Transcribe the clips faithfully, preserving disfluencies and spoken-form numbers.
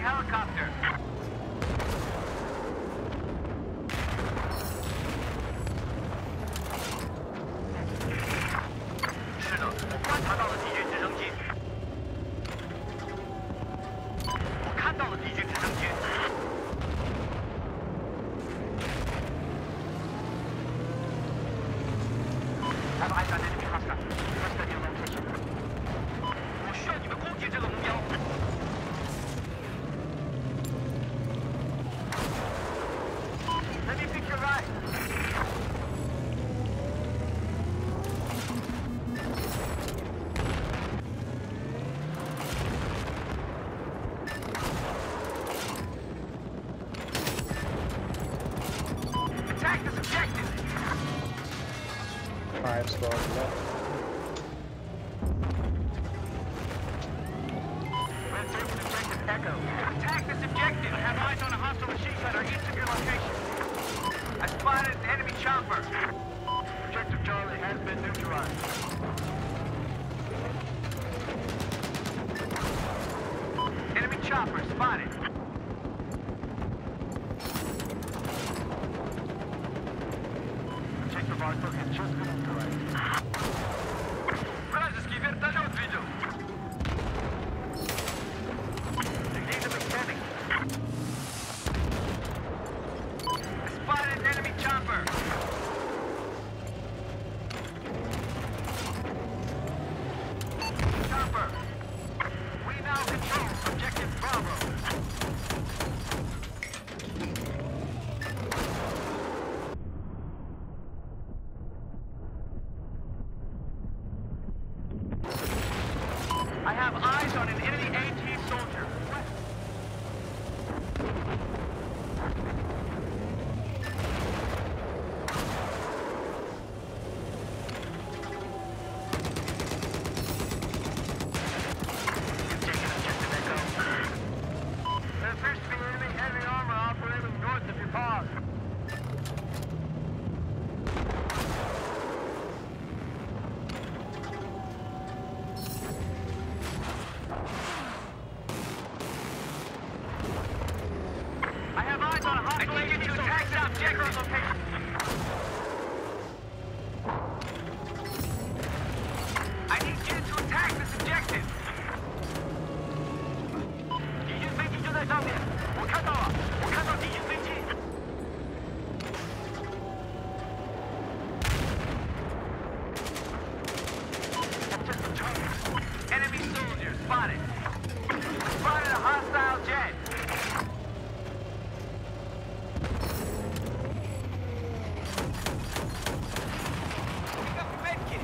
helicopter. Have eyes on enemy hostile. Trust on your location. 我需要你们攻击这个目标。Let me pick your right. Attack this objective. Five squads left. We're taking objective Echo. Attack this objective. I have eyes on a hostile machine gunner east of your location. I spotted an enemy chopper. Objective Charlie has been neutralized. Enemy chopper spotted. Objective Arthur has just been neutralized. Вражеский вертолет видел. He's a mechanic. I spotted an enemy chopper. Chopper. We now control objective Bravo. I have eyes on an enemy AT soldier. There appears to be enemy heavy armor operating north of your pause. I have eyes on a hostile I need you to attack the objective location. I need you to attack this objective. 敌军飞机就在上面，我看到了，我看到敌军飞机。Enemy soldier spotted. Spotted a hostile jet. Pick up a medkit.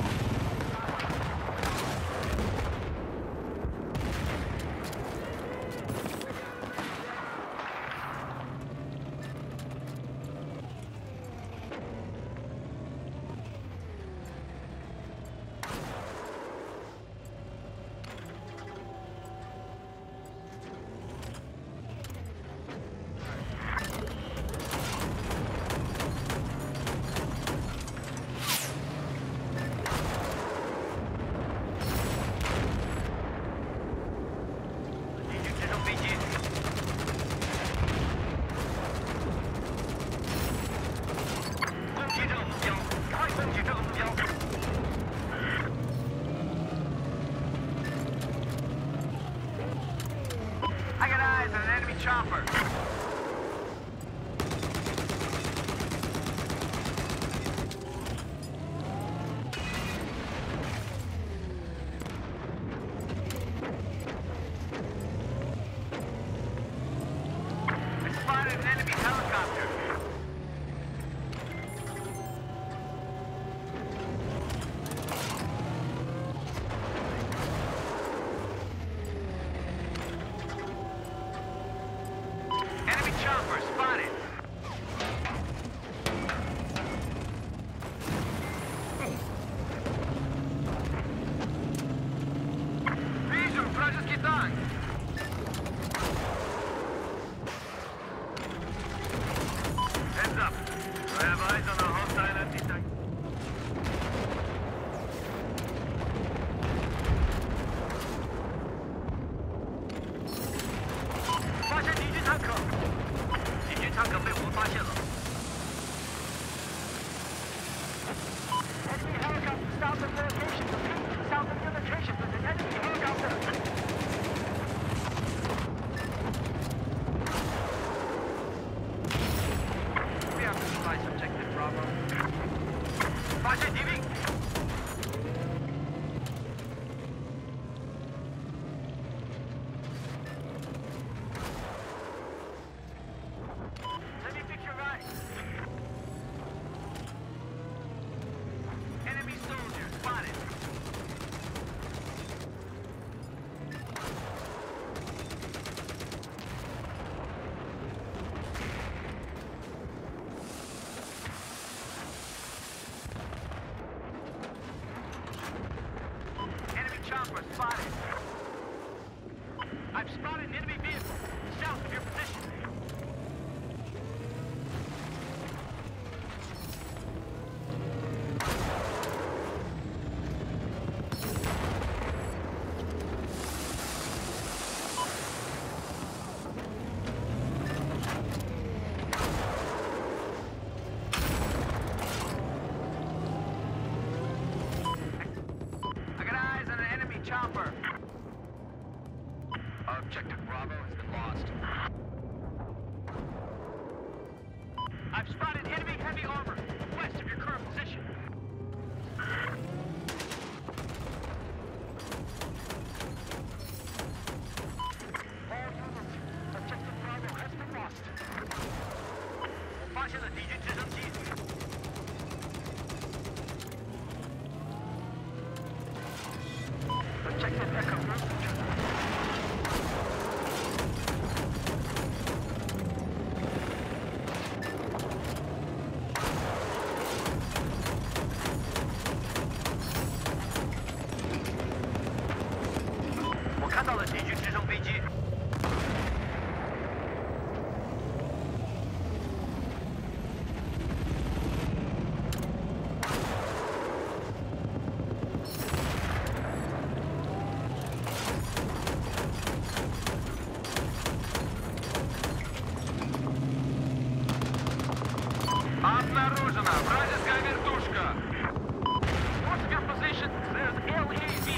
I got eyes on an enemy chopper. I spotted an enemy helicopter. Enemy chopper spotted. Вижу вражеский танк. Heads up. I have eyes on a hostile anti-tank. 坦克，敌军坦克被我们发现了。Enemy helicopter south of your location. Repeat, south of your location. There's an enemy helicopter. We have neutralized objective Bravo. 发现敌兵。 Chopper spotted. I've spotted an enemy vehicle south of your position. Chopper. Objective Bravo has been lost. I've spotted enemy heavy armor west of your current position. All units, Objective Bravo has been lost. 我发现了敌军直升机。 Objective Echo Group. I 看到了敌军直升飞机。 Обнаружена вражеская вертушка. What's your position? There's L A V.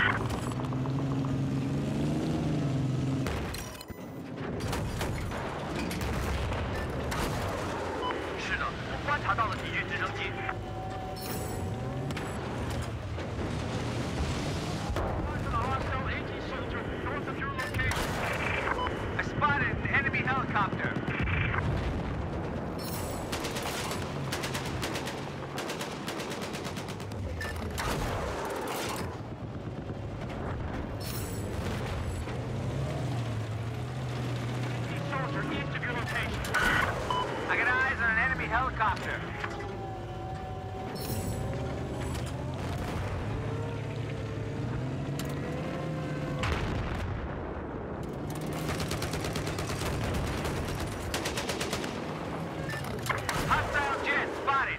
是的，我观察到了敌军直升机。I spotted an enemy helicopter. East of your location. I got eyes on an enemy helicopter. Hostile jet spotted.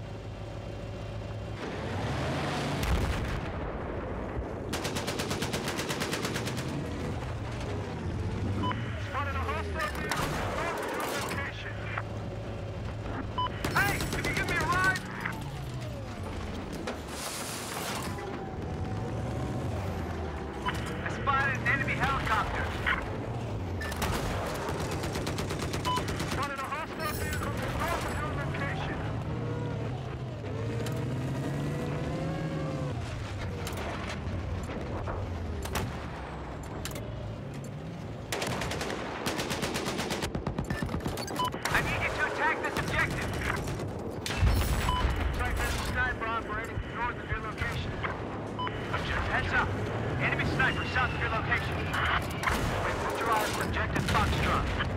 Spotted a hostile vehicle. Hey, can you give me a ride? I spotted an enemy helicopter. Spotted a hostile vehicle north of your location. I need you to attack this objective. Sniper operating north of your location. Objective, heads up. Enemy sniper south of your location. We've neutralized objective Foxtrot.